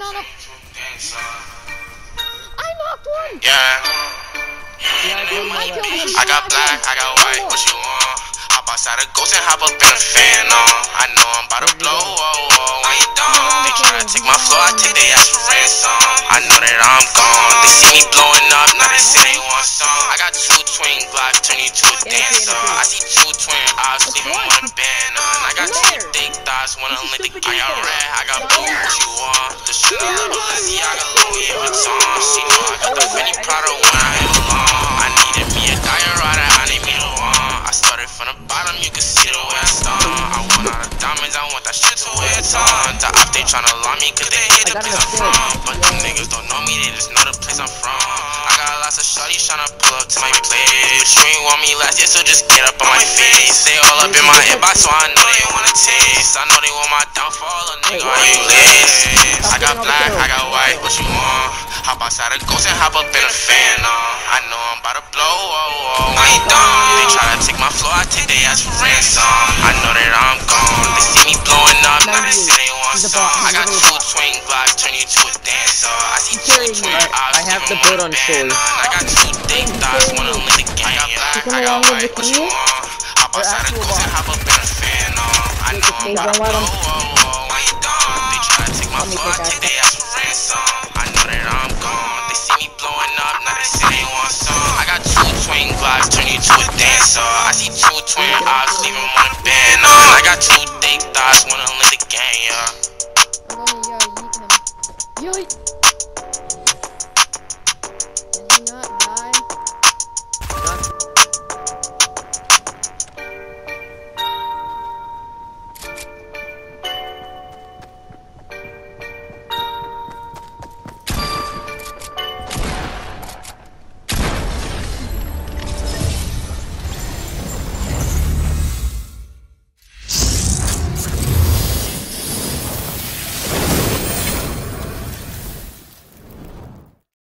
on a... I knocked one! Yeah. I killed him. I got black, I got white, what you want? Hop outside a ghost and hop up in a fan on. I know I'm about to blow, when you done. They tryna take my floor, I take their ass for ransom. I know that I'm gone. They see me blowing up, now they say they want some. I got 2 twin Glocks, turn you to a dancer. I see 2 twin eyes, leaving one band on. I got 2 thick thighs, wanna lick the iron red. I got blue, what you want? The Chanel, Balenciaga, Louis Vuitton. She know I got the Fendi Prada when I hit along. I needed me a diorata, I need me the one. I started from the bottom, you can see the way I start. I want all the diamonds, I want that shit to wear a ton. The op, they tryna lie me, cause they hate the place I'm from. But them niggas don't know me, they just know the place I'm from. I got lots of shorties tryna pull up to my place. You ain't want me last year, so just get up on my face. They all up in my inbox, so I know they wanna taste. I know they want my downfall, a nigga, are you lace? I got black, I got white, what you want? Hop outside a ghost and hop up in a fan on. I know I'm about to blow, when you done. They tryna take my floor, I take their ass for ransom. I know that I'm gone. They see me blowing up, now they say they want some. I got 2 twin Glocks, turn you to a dancer. I see 2 twin eyes, I have the boat on full. I got 2 thick thighs, wanna lick the gang. I got black, I got white, what you want? Hop outside a ghost and hop up in a fan on. I know I'm about to blow, when you done. They tryna take my floor, I take their ass for ransom. I know that I'm gone. They see me blowing up, now they say they want some. I got 2 twin Glocks, turn you to a dancer. I see 2 twin eyes, leaving one band on. I got 2 thick thighs, wanna lick the gang, yeah. Oh, yeah, yeet him. Yeet!